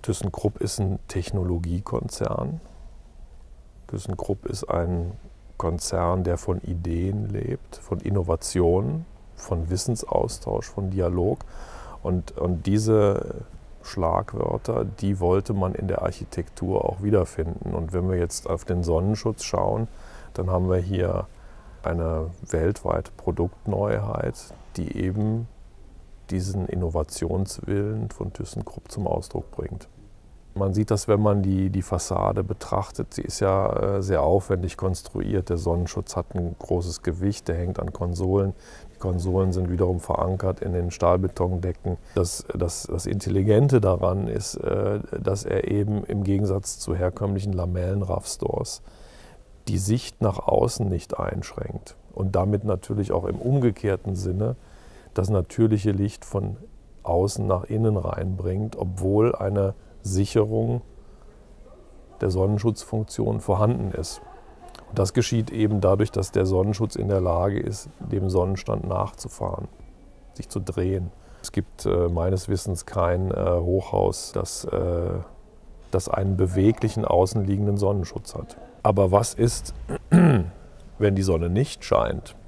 ThyssenKrupp ist ein Technologiekonzern. ThyssenKrupp ist ein Konzern, der von Ideen lebt, von Innovationen, von Wissensaustausch, von Dialog. Und diese Schlagwörter, die wollte man in der Architektur auch wiederfinden. Und wenn wir jetzt auf den Sonnenschutz schauen, dann haben wir hier eine weltweite Produktneuheit, die eben diesen Innovationswillen von ThyssenKrupp zum Ausdruck bringt. Man sieht das, wenn man die Fassade betrachtet. Sie ist ja sehr aufwendig konstruiert. Der Sonnenschutz hat ein großes Gewicht, der hängt an Konsolen. Die Konsolen sind wiederum verankert in den Stahlbetondecken. Das Intelligente daran ist, dass er eben im Gegensatz zu herkömmlichen Lamellen-Raffstores die Sicht nach außen nicht einschränkt und damit natürlich auch im umgekehrten Sinne das natürliche Licht von außen nach innen reinbringt, obwohl eine Sicherung der Sonnenschutzfunktion vorhanden ist. Und das geschieht eben dadurch, dass der Sonnenschutz in der Lage ist, dem Sonnenstand nachzufahren, sich zu drehen. Es gibt meines Wissens kein Hochhaus, das einen beweglichen außenliegenden Sonnenschutz hat. Aber was ist, wenn die Sonne nicht scheint?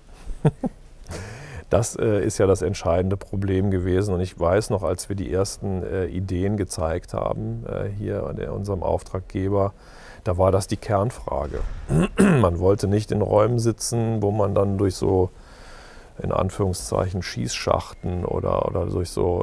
Das ist ja das entscheidende Problem gewesen. Und ich weiß noch, als wir die ersten Ideen gezeigt haben, hier an unserem Auftraggeber, da war das die Kernfrage. Man wollte nicht in Räumen sitzen, wo man dann durch so, in Anführungszeichen, Schießschachten oder durch so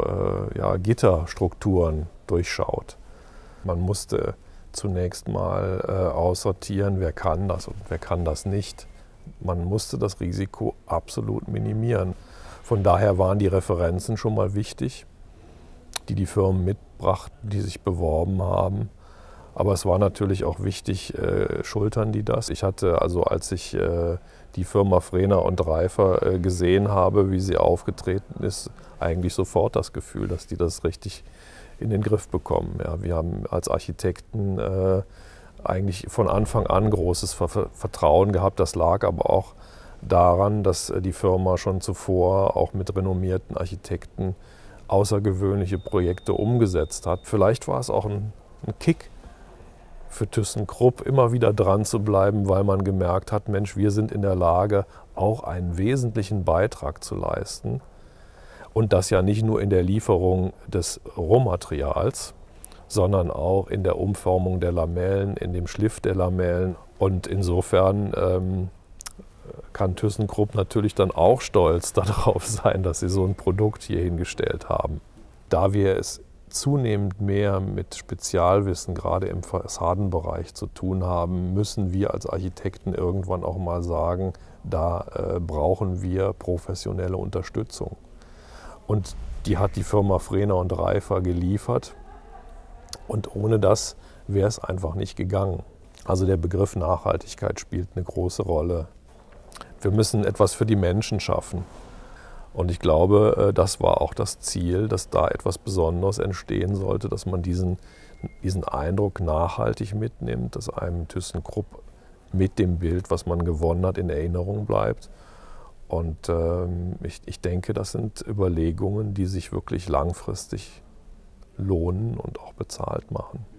Gitterstrukturen durchschaut. Man musste zunächst mal aussortieren, wer kann das und wer kann das nicht. Man musste das Risiko absolut minimieren. Von daher waren die Referenzen schon mal wichtig, die Firmen mitbrachten, die sich beworben haben. Aber es war natürlich auch wichtig, schultern die das. Ich hatte also, als ich die Firma Frehner und Reifer gesehen habe, wie sie aufgetreten ist, eigentlich sofort das Gefühl, dass die das richtig in den Griff bekommen. Ja, wir haben als Architekten eigentlich von Anfang an großes Vertrauen gehabt. Das lag aber auch daran, dass die Firma schon zuvor auch mit renommierten Architekten außergewöhnliche Projekte umgesetzt hat. Vielleicht war es auch ein Kick für ThyssenKrupp, immer wieder dran zu bleiben, weil man gemerkt hat, Mensch, wir sind in der Lage, auch einen wesentlichen Beitrag zu leisten. Und das ja nicht nur in der Lieferung des Rohmaterials, sondern auch in der Umformung der Lamellen, in dem Schliff der Lamellen. Und insofern kann ThyssenKrupp natürlich dann auch stolz darauf sein, dass sie so ein Produkt hier hingestellt haben. Da wir es zunehmend mehr mit Spezialwissen, gerade im Fassadenbereich, zu tun haben, müssen wir als Architekten irgendwann auch mal sagen, da brauchen wir professionelle Unterstützung. Und die hat die Firma Frehner und Reifer geliefert. Und ohne das wäre es einfach nicht gegangen. Also der Begriff Nachhaltigkeit spielt eine große Rolle. Wir müssen etwas für die Menschen schaffen. Und ich glaube, das war auch das Ziel, dass da etwas Besonderes entstehen sollte, dass man diesen Eindruck nachhaltig mitnimmt, dass einem ThyssenKrupp mit dem Bild, was man gewonnen hat, in Erinnerung bleibt. Und ich denke, das sind Überlegungen, die sich wirklich langfristig lohnen und auch bezahlt machen.